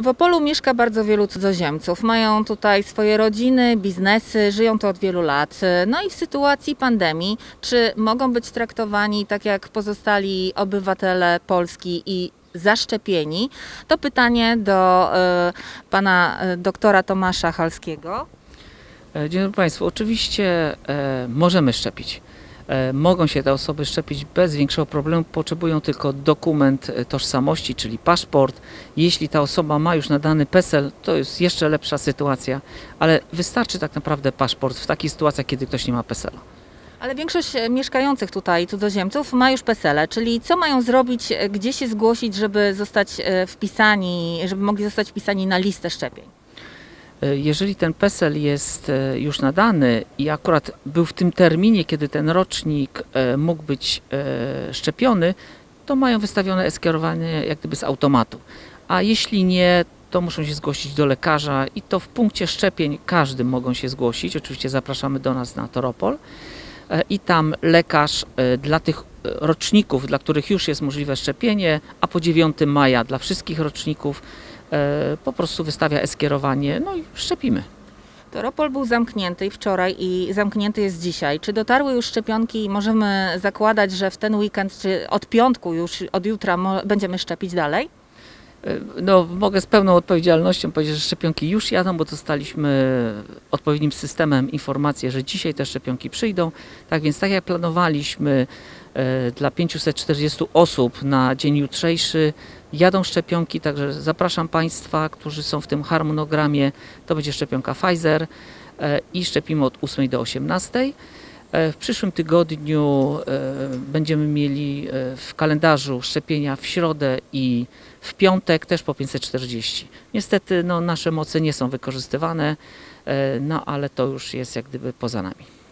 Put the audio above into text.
W Opolu mieszka bardzo wielu cudzoziemców. Mają tutaj swoje rodziny, biznesy, żyją tu od wielu lat. No i w sytuacji pandemii, czy mogą być traktowani tak jak pozostali obywatele Polski i zaszczepieni? To pytanie do pana doktora Tomasza Halskiego. Dzień dobry Państwu. Oczywiście możemy szczepić. Mogą się te osoby szczepić bez większego problemu, potrzebują tylko dokument tożsamości, czyli paszport. Jeśli ta osoba ma już nadany PESEL, to jest jeszcze lepsza sytuacja, ale wystarczy tak naprawdę paszport w takich sytuacjach, kiedy ktoś nie ma PESEL-a. Ale większość mieszkających tutaj cudzoziemców ma już PESEL-e, czyli co mają zrobić, gdzie się zgłosić, żeby zostać wpisani, żeby mogli zostać wpisani na listę szczepień? Jeżeli ten PESEL jest już nadany i akurat był w tym terminie, kiedy ten rocznik mógł być szczepiony, to mają wystawione e-skierowanie jak gdyby z automatu. A jeśli nie, to muszą się zgłosić do lekarza i to w punkcie szczepień każdym mogą się zgłosić. Oczywiście zapraszamy do nas na Toropol i tam lekarz dla tych roczników, dla których już jest możliwe szczepienie, a po 9 maja dla wszystkich roczników po prostu wystawia e-skierowanie, no i szczepimy. Toropol był zamknięty wczoraj i zamknięty jest dzisiaj. Czy dotarły już szczepionki i możemy zakładać, że w ten weekend, czy od piątku już, od jutra będziemy szczepić dalej? No, mogę z pełną odpowiedzialnością powiedzieć, że szczepionki już jadą, bo dostaliśmy odpowiednim systemem informację, że dzisiaj te szczepionki przyjdą. Tak więc, tak jak planowaliśmy dla 540 osób na dzień jutrzejszy, jadą szczepionki, także zapraszam Państwa, którzy są w tym harmonogramie. To będzie szczepionka Pfizer i szczepimy od 8 do 18. W przyszłym tygodniu będziemy mieli w kalendarzu szczepienia w środę i w piątek też po 540. Niestety nasze moce nie są wykorzystywane, no ale to już jest jak gdyby poza nami.